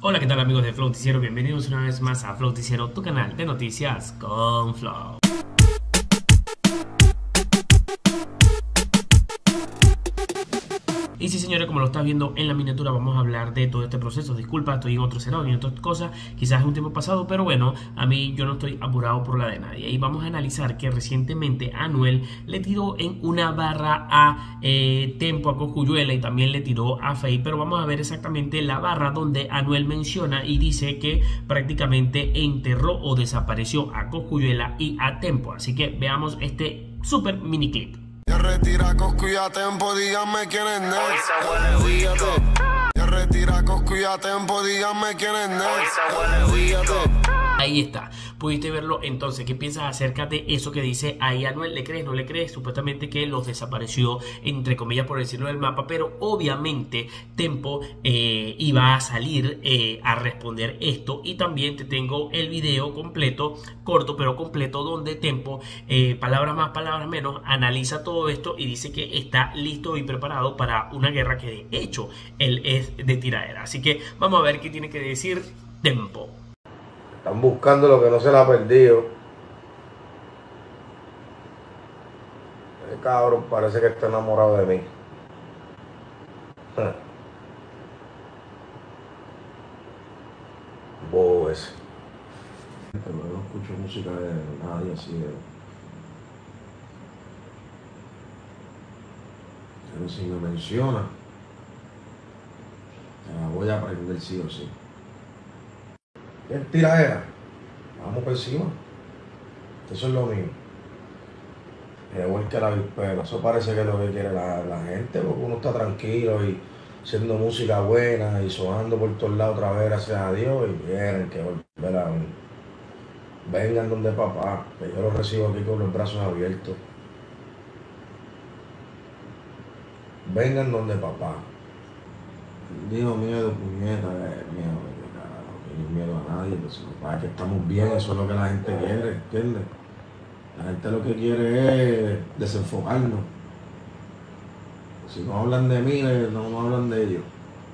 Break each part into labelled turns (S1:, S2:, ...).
S1: Hola, ¿qué tal amigos de Flow Noticiero? Bienvenidos una vez más a Flow Noticiero, tu canal de noticias con Flow. Y sí, señores, como lo estás viendo en la miniatura, vamos a hablar de todo este proceso. Disculpa, estoy en otro escenario, en otras cosas, quizás es un tiempo pasado, pero bueno, a mí yo no estoy apurado por la de nadie. Y vamos a analizar que recientemente Anuel le tiró en una barra a Tempo, a Cosculluela, y también le tiró a Feid, pero vamos a ver exactamente la barra donde Anuel menciona y dice que prácticamente enterró o desapareció a Cosculluela y a Tempo. Así que veamos este super mini clip.
S2: Ya retira Coscu y a Tempo, díganme quién es next. Ya retira Coscu y a Tempo, díganme quién es next.
S1: Ahí está, pudiste verlo. Entonces, ¿qué piensas acerca de eso que dice ahí Anuel? ¿Le crees, no le crees? Supuestamente que los desapareció, entre comillas, por decirlo, del mapa, pero obviamente Tempo iba a salir a responder esto. Y también te tengo el video completo, corto pero completo, donde Tempo, palabras más, palabras menos, analiza todo esto y dice que está listo y preparado para una guerra que de hecho él es de tiradera. Así que vamos a ver qué tiene que decir Tempo.
S3: Están buscando lo que no se le ha perdido. Ese cabrón parece que está enamorado de mí. Bobo ese. Pero no escucho música de nadie así. Pero si me menciona, la voy a aprender sí o sí. ¿Qué tiradera? Vamos por encima. Eso es lo mío. Igual que la vispera. Eso parece que es lo que quiere la gente, porque uno está tranquilo y haciendo música buena y sonando por todos lados otra vez, gracias a Dios, y vienen que volver a... Vengan donde papá, que yo los recibo aquí con los brazos abiertos. Vengan donde papá. Digo miedo, puñeta, miedo. No miedo a nadie, pues para que estamos bien, eso es lo que la gente quiere, ¿entiendes? La gente lo que quiere es desenfocarnos. Si no hablan de mí, no hablan de ellos.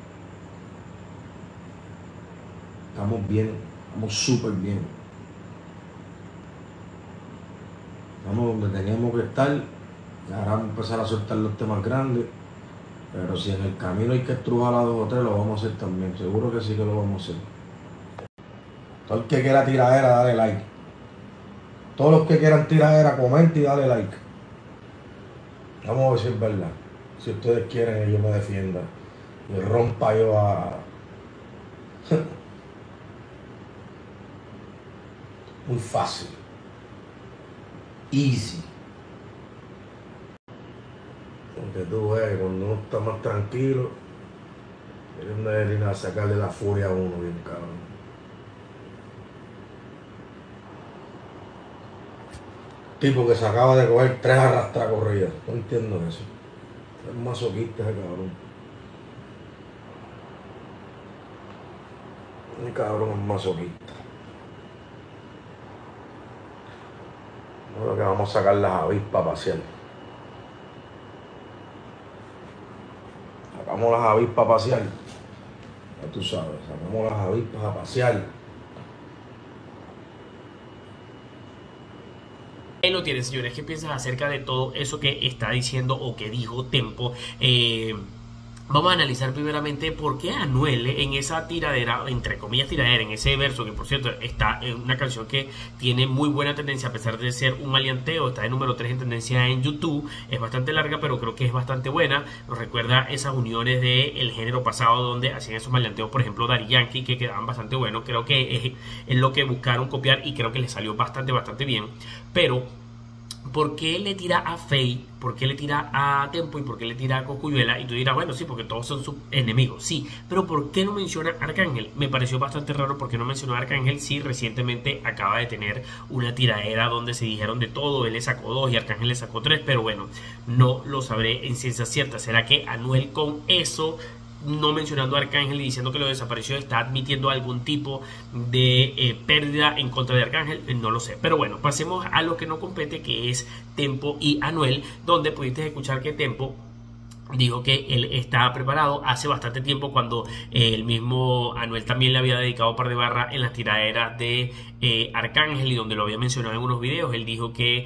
S3: Estamos bien, estamos súper bien. Estamos donde teníamos que estar. Ahora vamos a empezar a soltar los temas grandes. Pero si en el camino hay que estrujar a 2 o 3, lo vamos a hacer también. Seguro que sí que lo vamos a hacer. Todo el que quiera tiradera, dale like. Todos los que quieran tiradera, comenta y dale like. Vamos a ver si es verdad. Si ustedes quieren que yo me defienda y rompa yo a... Muy fácil. Easy. Porque tú ves, cuando uno está más tranquilo, es de ir a sacarle la furia a uno, bien cabrón. Tipo que se acaba de coger 3 arrastras corridas. No entiendo eso. Es masoquista ese cabrón. El cabrón es masoquista. Yo creo que vamos a sacar las avispas a pasear. Sacamos las avispas a pasear. Ya tú sabes, sacamos las avispas a pasear.
S1: Ahí lo tienes, señores. ¿Qué piensas acerca de todo eso que está diciendo o que dijo Tempo? Vamos a analizar primeramente por qué Anuel en esa tiradera, entre comillas tiradera, en ese verso, que por cierto está en una canción que tiene muy buena tendencia a pesar de ser un maleanteo, está de número 3 en tendencia en YouTube, es bastante larga pero creo que es bastante buena, nos recuerda esas uniones del género pasado donde hacían esos maleanteos, por ejemplo Daddy Yankee, que quedaban bastante buenos. Creo que es lo que buscaron copiar y creo que les salió bastante bien. Pero ¿por qué le tira a Feid? ¿Por qué le tira a Tempo? ¿Y por qué le tira a Cosculluela? Y tú dirás, bueno, sí, porque todos son sus enemigos. Sí, pero ¿por qué no menciona a Arcángel? Me pareció bastante raro porque no mencionó a Arcángel. Sí, recientemente acaba de tener una tiradera donde se dijeron de todo. Él le sacó 2 y Arcángel le sacó 3. Pero bueno, no lo sabré en ciencia cierta. ¿Será que Anuel con eso, no mencionando a Arcángel y diciendo que lo desapareció, está admitiendo algún tipo de pérdida en contra de Arcángel? No lo sé, pero bueno, pasemos a lo que no compete, que es Tempo y Anuel, donde pudiste escuchar que Tempo dijo que él estaba preparado hace bastante tiempo, cuando el mismo Anuel también le había dedicado un par de barras en las tiraderas de Arcángel, y donde lo había mencionado en unos videos. Él dijo que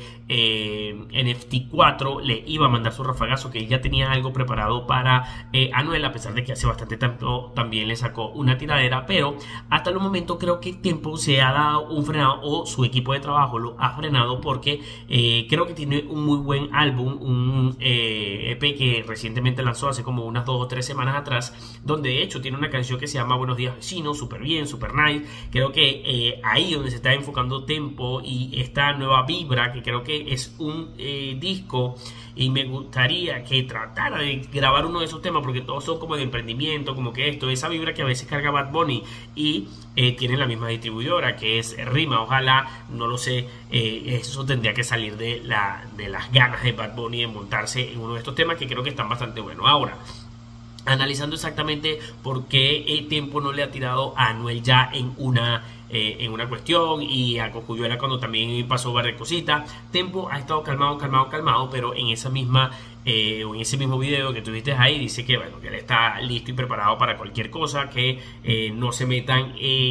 S1: NFT 4 le iba a mandar su rafagazo, que él ya tenía algo preparado para Anuel, a pesar de que hace bastante tiempo también le sacó una tiradera. Pero hasta el momento creo que Tempo se ha dado un frenado, o su equipo de trabajo lo ha frenado, porque creo que tiene un muy buen álbum, un EP que recientemente lanzó hace como unas 2 o 3 semanas atrás, donde de hecho tiene una canción que se llama Buenos Días Vecino, súper bien, súper nice. Creo que ahí donde se está enfocando Tempo y esta nueva vibra, que creo que es un disco, y me gustaría que tratara de grabar uno de esos temas, porque todos son como de emprendimiento, como que esa vibra que a veces carga Bad Bunny, y tienen la misma distribuidora que es Rima. Ojalá, no lo sé, eso tendría que salir de las ganas de Bad Bunny de montarse en uno de estos temas, que creo que están bastante buenos. Ahora, analizando exactamente por qué Tempo no le ha tirado a Anuel ya en una cuestión, y a Cosculluela cuando también pasó varias cositas. Tempo ha estado calmado, pero en esa misma o en ese mismo video que tuviste ahí, dice que bueno, que él está listo y preparado para cualquier cosa, que no se metan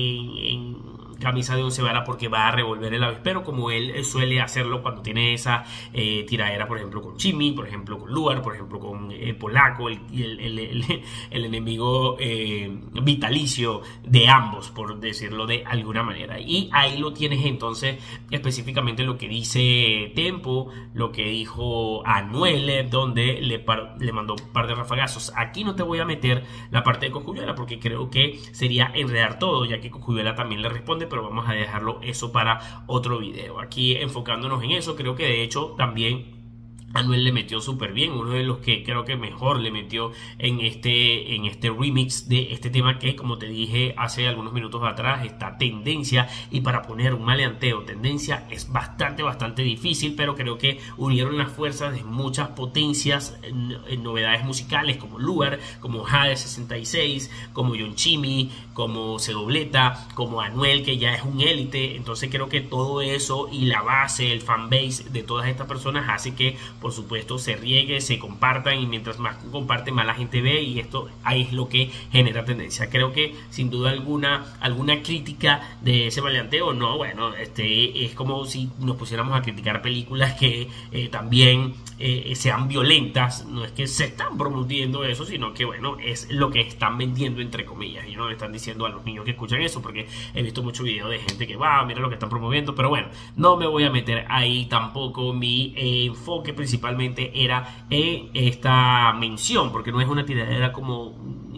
S1: en camisa de 11 varas, porque va a revolver el avispero, como él suele hacerlo cuando tiene esa tiradera, por ejemplo con Chimmy, por ejemplo con Luar, por ejemplo con Polaco, el enemigo vitalicio de ambos, por decirlo de alguna manera. Y ahí lo tienes entonces específicamente lo que dice Tempo, lo que dijo Anuel, donde le mandó un par de rafagazos. Aquí no te voy a meter la parte de Cosculluela, porque creo que sería enredar todo, ya que Cosculluela también le responde, pero vamos a dejarlo eso para otro video. Aquí enfocándonos en eso, creo que de hecho también Anuel le metió súper bien, uno de los que creo que mejor le metió en este remix de este tema, que como te dije hace algunos minutos atrás, está Tendencia. Y para poner un maleanteo Tendencia es bastante difícil, pero creo que unieron las fuerzas de muchas potencias en novedades musicales, como Lugar, como Jade 66, como John Chimmy, como Cedobleta, como Anuel, que ya es un élite. Entonces creo que todo eso y la base, el fanbase de todas estas personas hace que, por supuesto, se riegue, se compartan, y mientras más comparten, más la gente ve, y esto ahí es lo que genera Tendencia. Creo que sin duda alguna crítica de ese maleanteo, no, bueno, es como si nos pusiéramos a criticar películas que también sean violentas. No es que se están promoviendo eso, sino que bueno, es lo que están vendiendo, entre comillas, y no le están diciendo a los niños que escuchan eso, porque he visto muchos videos de gente que va, mira lo que están promoviendo. Pero bueno, no me voy a meter ahí tampoco. Mi enfoque principalmente era en esta mención, porque no es una tiradera como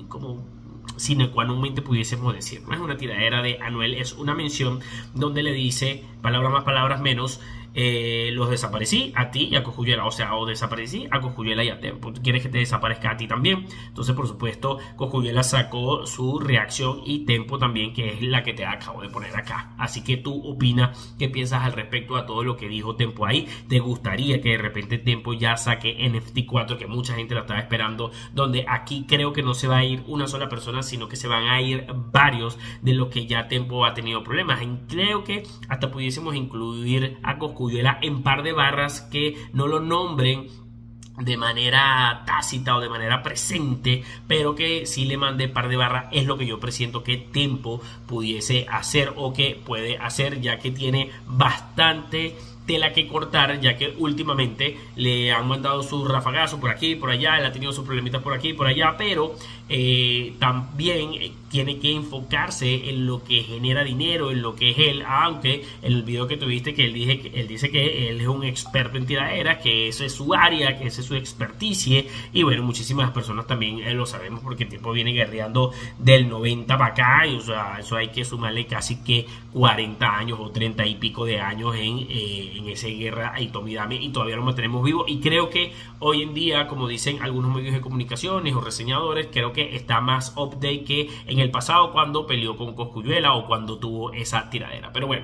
S1: sine qua non pudiésemos decir. No es una tiradera de Anuel, es una mención donde le dice, palabras más, palabras menos, los desaparecí a ti y a Cosculluela, o sea, o desaparecí a Cosculluela y a Tempo. ¿Tú quieres que te desaparezca a ti también? Entonces, por supuesto, Cosculluela sacó su reacción, y Tempo también, que es la que te acabo de poner acá. Así que tú opinas, ¿qué piensas al respecto a todo lo que dijo Tempo ahí? ¿Te gustaría que de repente Tempo ya saque NFT 4, que mucha gente lo estaba esperando, donde aquí creo que no se va a ir una sola persona, sino que se van a ir varios de los que ya Tempo ha tenido problemas? Creo que hasta pudiésemos incluir a Cosculluela en par de barras que no lo nombren de manera tácita o de manera presente, pero que sí le mande par de barras. Es lo que yo presiento que Tempo pudiese hacer, o que puede hacer, ya que tiene bastante tela que cortar, ya que últimamente le han mandado sus rafagazos por aquí, por allá. Él ha tenido sus problemitas por aquí y por allá, pero también tiene que enfocarse en lo que genera dinero, en lo que es él. Aunque en el video que tuviste, que él dice que él es un experto en tiraderas, que eso es su área, que esa es su experticia. Y bueno, muchísimas personas también lo sabemos, porque el tiempo viene guerreando del 90 para acá, y o sea, eso hay que sumarle casi que 40 años o 30 y pico de años en esa guerra y tomidame, y todavía lo mantenemos vivo. Y creo que hoy en día, como dicen algunos medios de comunicaciones o reseñadores, creo que está más update que en el pasado, cuando peleó con Cosculluela o cuando tuvo esa tiradera. Pero bueno,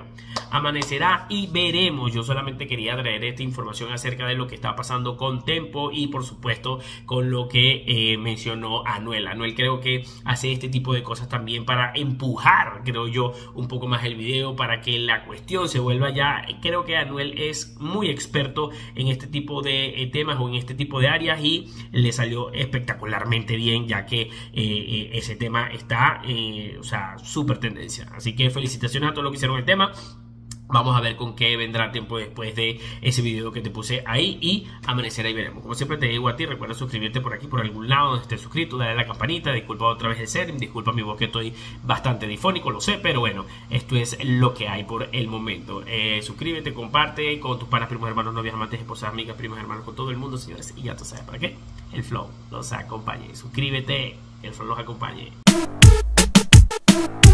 S1: Amanecerá y veremos. Yo solamente quería traer esta información acerca de lo que está pasando con Tempo y por supuesto con lo que mencionó Anuel. Anuel creo que hace este tipo de cosas también para empujar, creo yo, un poco más el video, para que la cuestión se vuelva ya. Creo que Anuel es muy experto en este tipo de temas o en este tipo de áreas y le salió espectacularmente bien, ya que ese tema está o sea, súper tendencia. Así que felicitaciones a todos los que hicieron el tema. Vamos a ver con qué vendrá tiempo después de ese video que te puse ahí y amanecerá y veremos. Como siempre te digo a ti, recuerda suscribirte por aquí, por algún lado donde estés suscrito, dale a la campanita. Disculpa otra vez el ser, disculpa mi voz que estoy bastante difónico, lo sé, pero bueno, esto es lo que hay por el momento. Suscríbete, comparte con tus panas, primos, hermanos, novias, amantes, esposas, amigas, primos, hermanos, con todo el mundo, señores. Y ya tú sabes para qué. El flow los acompañe. Suscríbete, el flow los acompañe.